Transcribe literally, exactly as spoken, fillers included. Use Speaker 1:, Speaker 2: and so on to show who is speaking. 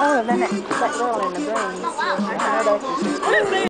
Speaker 1: Oh, and then it's like little in the brain. I know those.